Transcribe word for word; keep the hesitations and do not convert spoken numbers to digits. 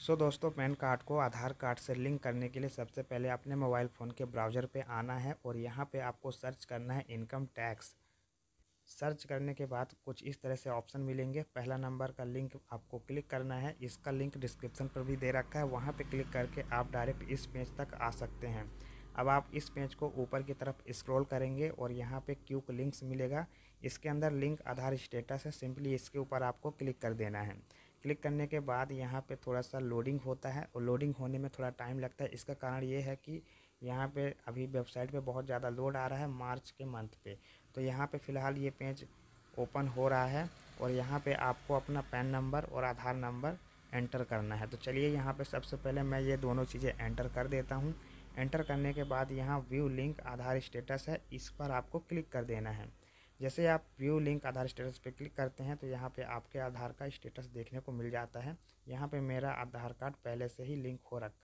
सो दोस्तों, pan card को आधार card से लिंक करने के लिए सबसे पहले अपने मोबाइल फ़ोन के ब्राउज़र पे आना है और यहाँ पे आपको सर्च करना है इनकम टैक्स। सर्च करने के बाद कुछ इस तरह से ऑप्शन मिलेंगे। पहला नंबर का लिंक आपको क्लिक करना है। इसका लिंक डिस्क्रिप्शन पर भी दे रखा है, वहाँ पे क्लिक करके आप डायरेक्ट इस पेज तक आ सकते हैं। अब आप इस पेज को ऊपर की तरफ स्क्रॉल करेंगे और यहाँ पे क्विक लिंक्स मिलेगा। इसके अंदर लिंक आधार स्टेटस है, सिंपली इसके ऊपर आपको क्लिक कर देना है। क्लिक करने के बाद यहाँ पे थोड़ा सा लोडिंग होता है और लोडिंग होने में थोड़ा टाइम लगता है। इसका कारण ये है कि यहाँ पे अभी वेबसाइट पे बहुत ज़्यादा लोड आ रहा है मार्च के मंथ पे। तो यहाँ पे फ़िलहाल ये पेज ओपन हो रहा है और यहाँ पे आपको अपना पैन नंबर और आधार नंबर एंटर करना है। तो चलिए यहाँ पे सबसे पहले मैं ये दोनों चीज़ें एंटर कर देता हूँ। एंटर करने के बाद यहाँ व्यू लिंक आधार स्टेटस है, इस पर आपको क्लिक कर देना है। जैसे आप व्यू लिंक आधार स्टेटस पे क्लिक करते हैं तो यहाँ पे आपके आधार का स्टेटस देखने को मिल जाता है। यहाँ पे मेरा आधार कार्ड पहले से ही लिंक हो रखा है।